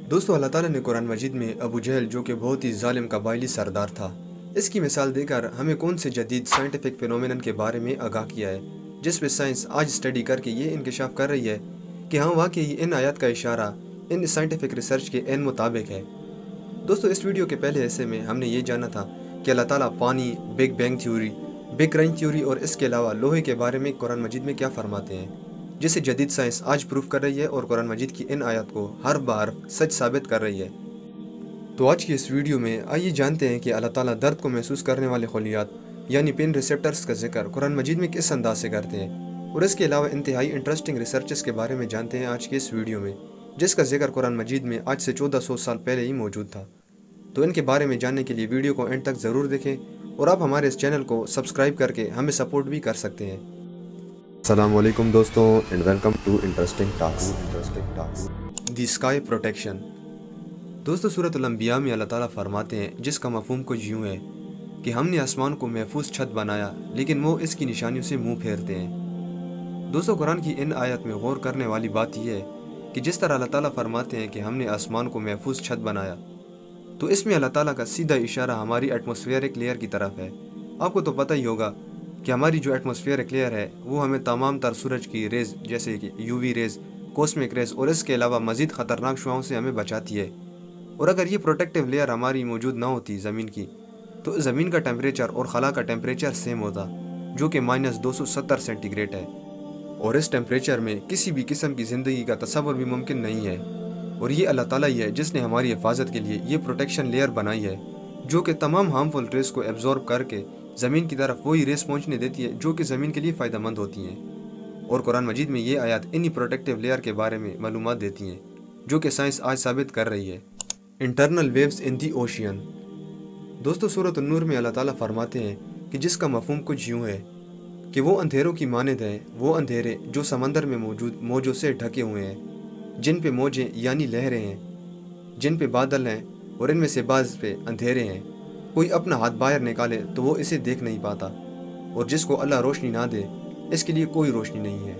दोस्तों अल्लाह ताला ने कुरान मजीद में अबू जहल जो कि बहुत ही जालिम कबायली सरदार था, इसकी मिसाल देकर हमें कौन से जदीद साइंटिफिक फिनोमेनन के बारे में आगाह किया है, जिस पे साइंस आज स्टडी करके ये इंकशाफ कर रही है कि हाँ वाकई इन आयत का इशारा इन साइंटिफिक रिसर्च के एन मुताबिक है। दोस्तों इस वीडियो के पहले हिस्से में हमने ये जाना था कि अल्लाह ताला पानी, big bang theory, big crunch theory और इसके अलावा लोहे के बारे में कुरान मजीद में क्या फरमाते हैं, जिसे जदीद साइंस आज प्रूफ कर रही है और कुरान मजीद की इन आयत को हर बार सच साबित कर रही है। तो आज की इस वीडियो में आइए जानते हैं कि अल्लाह ताला दर्द को महसूस करने वाले खलियात यानी पेन रिसेप्टर्स का जिक्र कुरान मजीद में किस अंदाज से करते हैं, और इसके अलावा इंतहाई इंटरेस्टिंग रिसर्चेस के बारे में जानते हैं आज की इस वीडियो में, जिसका जिक्र कुरान मजीद में आज से 1400 साल पहले ही मौजूद था। तो इनके बारे में जानने के लिए वीडियो को एंड तक ज़रूर देखें और आप हमारे इस चैनल को सब्सक्राइब करके हमें सपोर्ट भी कर सकते हैं। अस्सलामु अलैकुम दोस्तों and welcome to interesting talks. The sky protection. दोस्तों सूरत अल-अंबिया में अल्लाह ताला फरमाते हैं जिसका मफहूम कुछ यूँ है कि हमने आसमान को महफूज छत बनाया लेकिन वो इसकी निशानियों से मुंह फेरते हैं। दोस्तों कुरान की इन आयत में गौर करने वाली बात यह है कि जिस तरह अल्लाह ताला फरमाते हैं कि हमने आसमान को महफूज छत बनाया, तो इसमें अल्लाह ताला का सीधा इशारा हमारी एटमॉस्फेरिक लेयर की तरफ है। आपको तो पता ही होगा कि हमारी जो एटमॉस्फेरिक लेयर है वो हमें तमाम तर सूरज की रेज़ जैसे कि यूवी रेज़, कॉस्मिक रेज़ और इसके अलावा मज़ीद ख़तरनाक शुआओं से हमें बचाती है। और अगर ये प्रोटेक्टिव लेयर हमारी मौजूद ना होती ज़मीन की, तो ज़मीन का टेम्परेचर और खला का टेम्परेचर सेम होता, जो कि -270 सेंटीग्रेड है, और इस टेम्परेचर में किसी भी किस्म की ज़िंदगी का तसव्वुर भी मुमकिन नहीं है। और ये अल्लाह ताला ही है जिसने हमारी हिफाजत के लिए ये प्रोटेक्शन लेयर बनाई है, जो कि तमाम हार्मफुल रेस को एब्जॉर्ब करके ज़मीन की तरफ वही रेस पहुँचने देती है जो कि ज़मीन के लिए फ़ायदेमंद होती हैं। और कुरान मजीद में ये आयत इन्हीं प्रोटेक्टिव लेयर के बारे में मालूमात देती हैं, जो कि साइंस आज साबित कर रही है। Internal waves in the ocean. दोस्तों सूरत अन-नूर में अल्लाह ताला फरमाते हैं कि जिसका मफहूम कुछ यूँ है कि वो अंधेरों की मानद हैं, वो अंधेरे जो समंदर में मौजूद मौजों से ढके हुए हैं, जिन पे मौजें यानी लहरें हैं, जिन पे बादल हैं और इनमें से बाज़ पे अंधेरे हैं। कोई अपना हाथ बाहर निकाले तो वो इसे देख नहीं पाता, और जिसको अल्लाह रोशनी ना दे इसके लिए कोई रोशनी नहीं है।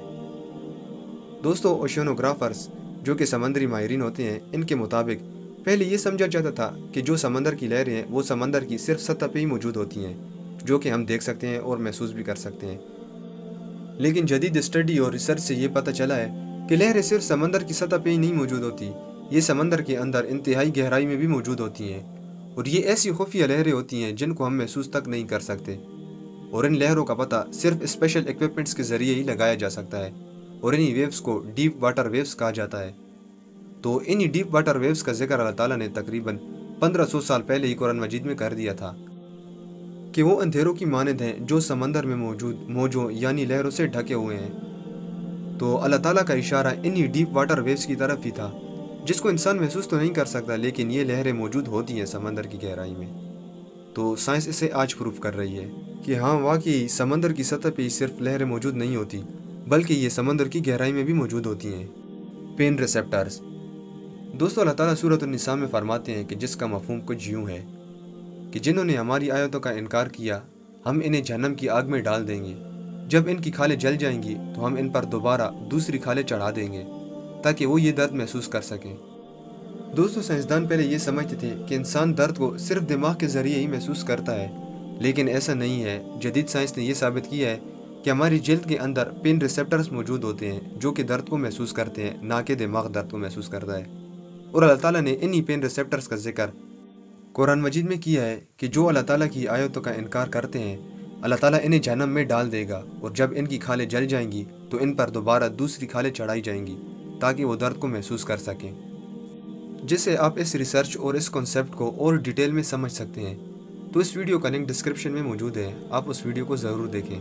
दोस्तों ओशियनोग्राफर्स जो कि समंदरी माहिरीन होते हैं, इनके मुताबिक पहले ये समझा जाता था कि जो समंदर की लहरें हैं वो समंदर की सिर्फ सतह पे ही मौजूद होती हैं, जो कि हम देख सकते हैं और महसूस भी कर सकते हैं। लेकिन जदीद स्टडी और रिसर्च से ये पता चला है कि लहरें सिर्फ समंदर की सतह पे ही नहीं मौजूद होती, ये समंदर के अंदर इंतहाई गहराई में भी मौजूद होती हैं, और ये ऐसी खुफिया लहरें होती हैं जिनको हम महसूस तक नहीं कर सकते। और इन लहरों का पता सिर्फ स्पेशल इक्विपमेंट्स के ज़रिए ही लगाया जा सकता है, और इन्हीं वेव्स को डीप वाटर वेव्स कहा जाता है। तो इन्हीं डीप वाटर वेव्स का जिक्र अल्लाह ताला ने तकरीबन 1500 साल पहले ही कुरान मजीद में कर दिया था कि वो अंधेरों की मानद हैं जो समंदर में मौजूद मौजों यानी लहरों से ढके हुए हैं। तो अल्लाह ताला का इशारा इन्हीं डीप वाटर वेव्स की तरफ ही था, जिसको इंसान महसूस तो नहीं कर सकता, लेकिन ये लहरें मौजूद होती हैं समंदर की गहराई में। तो साइंस इसे आज प्रूफ कर रही है कि हाँ वाकई समंदर की सतह पे ही सिर्फ लहरें मौजूद नहीं होती, बल्कि ये समंदर की गहराई में भी मौजूद होती हैं। Pain receptors. दोस्तों अल्लाह ताला सूरत अन-निसा में फरमाते हैं कि जिसका मफहूम कुछ यूँ है कि जिन्होंने हमारी आयतों का इनकार किया हम इन्हें जहन्नम की आग में डाल देंगे, जब इनकी खालें जल जाएंगी तो हम इन पर दोबारा दूसरी खालें चढ़ा देंगे ताकि वो ये दर्द महसूस कर सकें। दोस्तों साइंसदान पहले ये समझते थे कि इंसान दर्द को सिर्फ दिमाग के ज़रिए ही महसूस करता है, लेकिन ऐसा नहीं है। जदीद साइंस ने यह साबित किया है कि हमारी जल्द के अंदर पेन रिसेप्टर्स मौजूद होते हैं जो कि दर्द को महसूस करते हैं, ना कि दिमाग दर्द को महसूस करता है। और अल्लाह ताला ने इन्हीं पेन रिसेप्टर्स का जिक्र कुरान मजीद में किया है कि जो अल्लाह ताला की आयतों का इनकार करते हैं अल्लाह ताला इन्हें जहन्नम में डाल देगा, और जब इनकी खालें जल जाएंगी तो इन पर दोबारा दूसरी खालें चढ़ाई जाएंगी ताकि वो दर्द को महसूस कर सकें। जिससे आप इस रिसर्च और इस कॉन्सेप्ट को और डिटेल में समझ सकते हैं। तो इस वीडियो का लिंक डिस्क्रिप्शन में मौजूद है, आप उस वीडियो को ज़रूर देखें।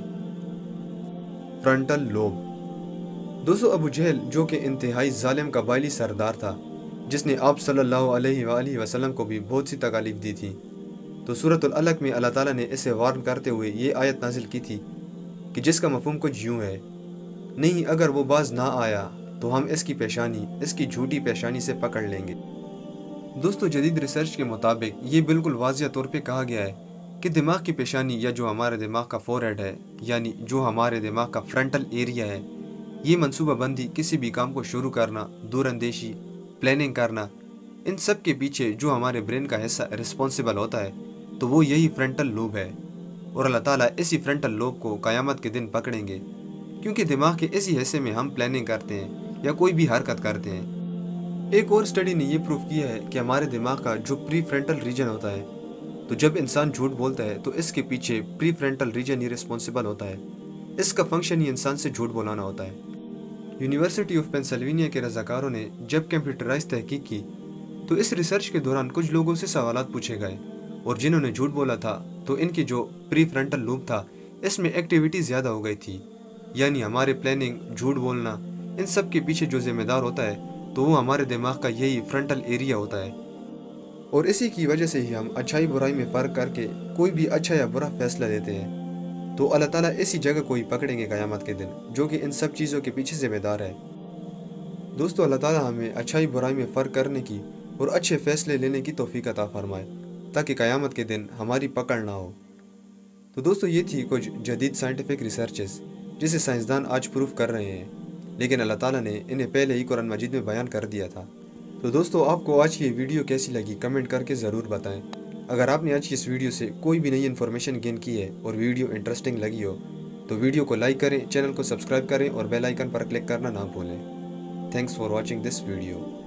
Frontal lobe. दोस्तों अबू जहल जो कि इंतहाई जालिम कबायली सरदार था, जिसने आप सल्लल्लाहु अलैहि वसल्लम को भी बहुत सी तकालीफ दी थी, तो सूरत अल-अलक में अल्लाह ताला ने इसे वार्न करते हुए ये आयत नाजिल की थी कि जिसका मफहूम कुछ यूँ है, नहीं अगर वो बाज ना आया तो हम इसकी पेशानी इसकी झूठी पेशानी से पकड़ लेंगे। दोस्तों जदीद रिसर्च के मुताबिक ये बिल्कुल वाज़िया तौर पे कहा गया है कि दिमाग की पेशानी या जो हमारे दिमाग का फोरहेड है, यानी जो हमारे दिमाग का फ्रंटल एरिया है, ये मनसूबाबंदी किसी भी काम को शुरू करना, दूर अंदेशी, प्लानिंग करना, इन सब के पीछे जो हमारे ब्रेन का हिस्सा रिस्पॉन्सिबल होता है तो वो यही फ्रंटल लोब है, और अल्लाह ताला इसी फ्रंटल लोब को क़यामत के दिन पकड़ेंगे, क्योंकि दिमाग के इसी हिस्से में हम प्लानिंग करते हैं या कोई भी हरकत करते हैं। एक और स्टडी ने ये प्रूव किया है कि हमारे दिमाग का जो प्री फ्रंटल रीजन होता है, तो जब इंसान झूठ बोलता है तो इसके पीछे प्री फ्रंटल रीजन ही रिस्पॉन्सिबल होता है। इसका फंक्शन ही इंसान से झूठ बोलाना होता है। यूनिवर्सिटी ऑफ पेंसिल्वेनिया के रज़ाकारों ने जब कंप्यूटराइज तहकीक की तो इस रिसर्च के दौरान कुछ लोगों से सवालात पूछे गए, और जिन्होंने झूठ बोला था तो इनकी जो प्री फ्रंटल लूप था इसमें एक्टिविटी ज़्यादा हो गई थी। यानी हमारे प्लानिंग, झूठ बोलना, इन सब के पीछे जो जिम्मेदार होता है तो वो हमारे दिमाग का यही फ्रंटल एरिया होता है। और इसी की वजह से ही हम अच्छाई बुराई में फ़र्क करके कोई भी अच्छा या बुरा फैसला लेते हैं। तो अल्लाह ताला इसी जगह को ही पकड़ेंगे क़यामत के दिन, जो कि इन सब चीज़ों के पीछे जिम्मेदार है। दोस्तों, अल्लाह ताला हमें अच्छाई बुराई में फ़र्क करने की और अच्छे फ़ैसले लेने की तौफीक अता फरमाए, ताकि क़यामत के दिन हमारी पकड़ ना हो। तो दोस्तों, ये थी कुछ जदीद साइंटिफिक रिसर्चेस जिसे साइंसदान आज प्रूफ कर रहे हैं, लेकिन अल्लाह ताला ने इन्हें पहले ही कुरान मजीद में बयान कर दिया था। तो दोस्तों, आपको आज की ये वीडियो कैसी लगी कमेंट करके ज़रूर बताएं। अगर आपने आज की इस वीडियो से कोई भी नई इन्फॉर्मेशन गेन की है और वीडियो इंटरेस्टिंग लगी हो तो वीडियो को लाइक करें, चैनल को सब्सक्राइब करें और बेल आइकन पर क्लिक करना ना भूलें। Thanks for watching this video.